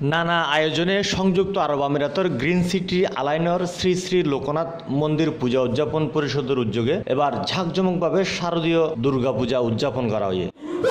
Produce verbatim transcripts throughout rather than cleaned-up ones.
নানা আয়োজনে সংযুক্ত আরব আমিরাতের গ্রিন সিটি আলাইনর শ্রী শ্রী লোকনাথ মন্দির পূজা উদযাপন পরিষদের উদ্যোগে এবার ঝাঁকজমকভাবে শারদীয় দুর্গা পূজা উদযাপন করা হয়।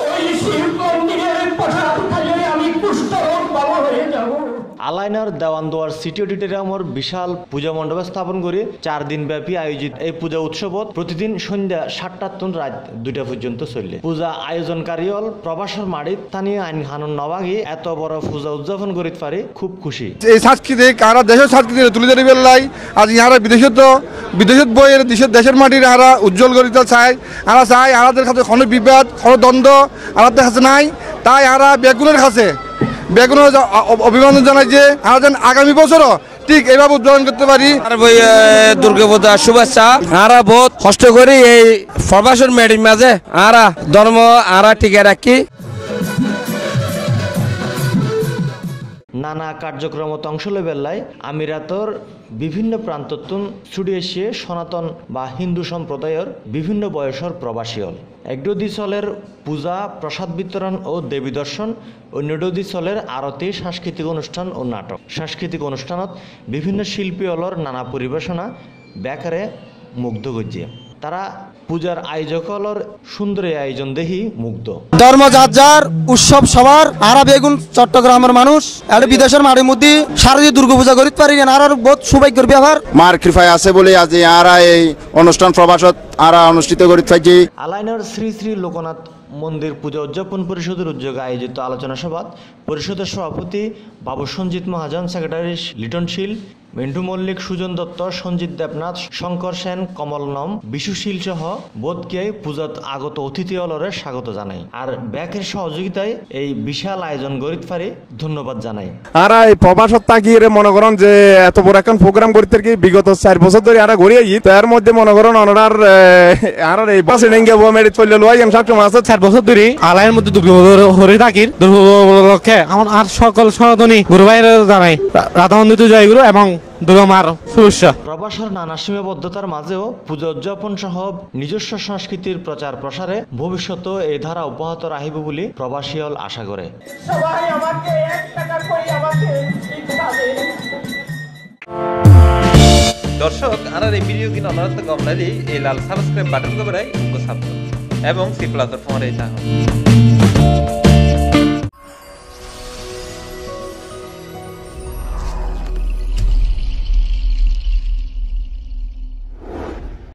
আলাইনার দেওয়ানদুয়ার সিটি অডিটোরিয়ামের বিশাল পূজা মণ্ডপে স্থাপন করে চার দিন ব্যাপী আয়োজিত এই পূজা উৎসবত প্রতিদিন সন্ধ্যা সাতটা তুন রাত দুইটা পর্যন্ত চললে পূজা আয়োজনকারী হল প্রবাসর মাড়িত স্থানীয় আইন হানুন নবাগী এত বড় পূজা উদযাপন করিতে পারে খুব খুশি। এই সাংস্কৃতিক আর দেশের সংস্কৃতি তুলে ধরে বেলাই আজ ইহারা বিদেশত বিদেশত বইয়ের দেশের দেশের মাটির আরা উজ্জ্বল করিতে চায় আরা চাই আরাদের কাছে কোনো বিবাদ কোনো দ্বন্দ্ব আরাদের কাছে নাই, তাই আরা বেগুনের কাছে বেগুনের অভিনন্দন জানাই যে আমরা যেন আগামী বছরও ঠিক এইভাবে উদযাপন করতে পারি। আর বই দুর্গা পূজার শুভেচ্ছা। আরা বহুত কষ্ট করি এই প্রবাসন মেডির মাঝে আরা ধর্ম আরা টিকে রাখি। নানা কার্যক্রমত অংশ লইবেলায় আমিরাতর বিভিন্ন প্রান্ততুন ছুটি এসে সনাতন বা হিন্দু সম্প্রদায়ের বিভিন্ন বয়সের প্রবাসী হল। একডি চলের পূজা প্রসাদ বিতরণ ও দেবী দর্শন, অন্যডি চলের আরতি সাংস্কৃতিক অনুষ্ঠান ও নাটক। সাংস্কৃতিক অনুষ্ঠানত বিভিন্ন শিল্পী হলর নানা পরিবেশনা ব্যাকারে মুগ্ধ গজিয়ে তারা পূজার আয়োজকলর সুন্দর আয়োজন দেখি মুগ্ধ। ধর্ম যার যার উৎসব সবার আরা বেগুন চট্টগ্রামের মানুষ এটা বিদেশের মাটির মধ্যে শারদীয় দুর্গা পূজা করিতে পারি আর বহুত সৌভাগ্যের ব্যাপার। মার কৃপায় আছে বলে আজ আরা এই অনুষ্ঠান প্রবাসত আরা অনুষ্ঠিত করিতে পারছি। আলাইনর শ্রী শ্রী লোকনাথ মন্দির পূজা উদযাপন পরিষদের উদ্যোগে আয়োজিত আলোচনা সভাত পরিষদের সভাপতি বাবু সঞ্জিত মহাজন, সেক্রেটারি লিটন শীল, মিন্টু মল্লিক, সুজন দত্ত, সঞ্জিত দেবনাথ, শঙ্কর সেন, কমল নম, বিশুশীল সহ বোধকে পূজাত আগত অতিথি অলরে স্বাগত জানাই আর ব্যাকের সহযোগিতায় এই বিশাল আয়োজন গরিত পারে ধন্যবাদ জানাই। আর এই প্রবাসত তাকিয়ে মনে করেন যে এত বড় এখন প্রোগ্রাম করিতে কি বিগত চার বছর ধরে আরা ঘুরিয়ে গিয়ে তার মধ্যে মনে করেন অনার আর এই বাসে নেঙ্গে মেরিট চললে লয় আমি সবসময় আছে চার বছর ধরে আলাইয়ের মধ্যে দুর্গা হরে থাকির দুর্গা আমার আর সকল সনাতনী গুরু ভাইয়ের জানাই রাধাবন্দিত জয়গুরু এবং প্রবাসের নানা সীমাবদ্ধতার মাঝেও পূজা উদযাপন সহ নিজস্ব সংস্কৃতির প্রচার প্রসারে ভবিষ্যতে এই ধারা অব্যাহত রাখিব বলে প্রবাসী হল আশা করে। দর্শক আর এই ভিডিও কিনা অনারত গমনালি এই লাল সাবস্ক্রাইব বাটন কবরাই উঙ্গ সাবস্ক্রাইব এবং সি প্লাস ফোন এই চাহ।